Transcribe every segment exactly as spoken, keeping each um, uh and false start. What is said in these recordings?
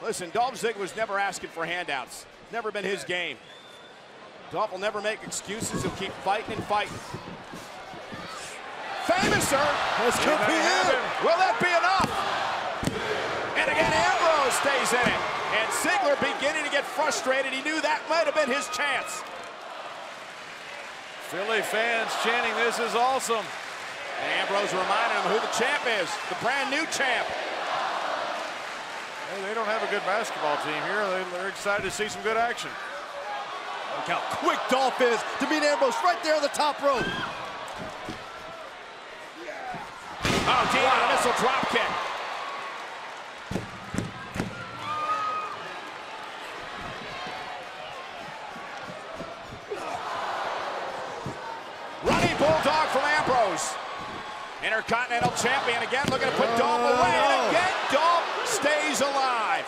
Listen, Dolph Ziggler's never asking for handouts. Never been his game. Dolph will never make excuses. He'll keep fighting and fighting. Famouser. This could be it. Will that be enough? And again, Ambrose stays in it. And Ziggler beginning to get frustrated. He knew that might have been his chance. Philly fans chanting, "This is awesome." And Ambrose reminding him who the champ is, the brand new champ. Hey, they don't have a good basketball team here. They, they're excited to see some good action. Look how quick Dolph is to beat Ambrose right there on the top rope. Oh, Dean on a missile drop kick. Running bulldog from Ambrose. Intercontinental champion again, looking to put oh, Dolph away. no. And again, Dolph stays alive.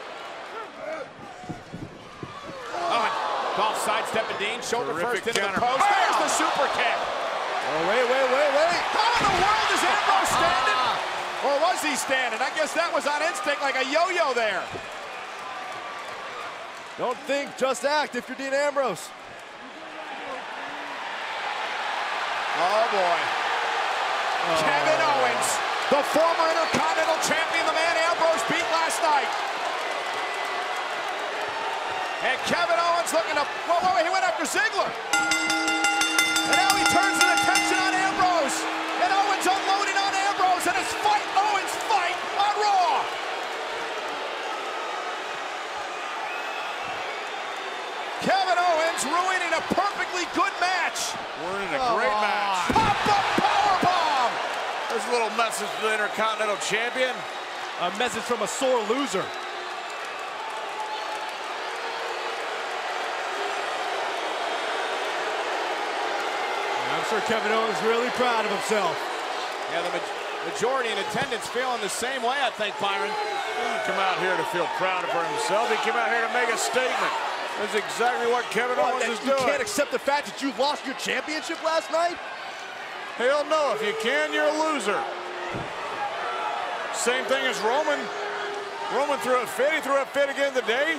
Oh, Dolph sidestepping Dean, shoulder Terrific first into counter. the post. Oh! There's the super kick. Oh, wait, wait, wait, wait. How in the world is Ambrose standing? Or was he standing? I guess that was on instinct, like a yo-yo there. Don't think, just act if you're Dean Ambrose. Oh, boy. Oh. Kevin Owens, the former Intercontinental Champion, the man Ambrose beat last night. And Kevin Owens looking to, whoa, whoa, he went after Ziggler. And now he turns his attention on Ambrose. And Owens unloading on Ambrose, and it's fight Owens fight on Raw. Kevin Owens ruining a perfectly good match. We're in a great Oh. match. Pop-up powerbomb. There's a little message to the Intercontinental Champion. A message from a sore loser. I'm sure Kevin Owens is really proud of himself. Yeah, the ma majority in attendance feeling the same way, I think, Byron. He didn't come out here to feel proud of himself. He came out here to make a statement. That's exactly what Kevin Well, Owens that, is you doing. can't accept the fact that you lost your championship last night? Hell no, if you can, you're a loser. Same thing as Roman. Roman threw a fit, he threw a fit again today.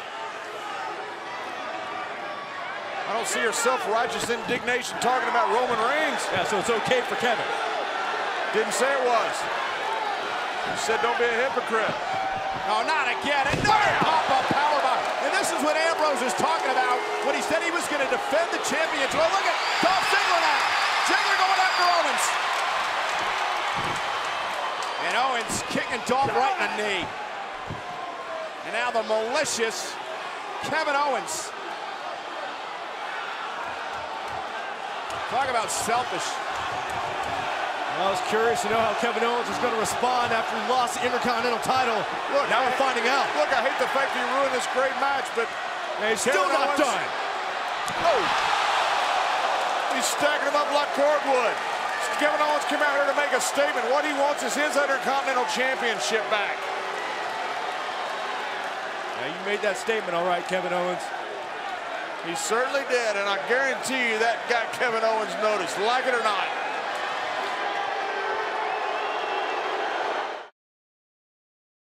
I don't see your self-righteous indignation talking about Roman Reigns. Yeah, so it's okay for Kevin. Didn't say it was. You said don't be a hypocrite. Oh, not again. Another pop-up powerbomb. And this is what Ambrose is talking about when he said he was going to defend the championship. Well, look at Dolph Ziggler now. Ziggler going after Owens. And Owens kicking Dolph right in the knee. And now the malicious Kevin Owens. Talk about selfish. I was curious to know how Kevin Owens was going to respond after he lost the Intercontinental title. Look, now I, we're finding out. Look, I hate the fact that you ruined this great match, but he's still Kevin not Owens, done. Oh, he's stacking them up like cordwood. Kevin Owens came out here to make a statement. What he wants is his Intercontinental Championship back. Yeah, you made that statement, all right, Kevin Owens. He certainly did, and I guarantee you that got Kevin Owens noticed, like it or not.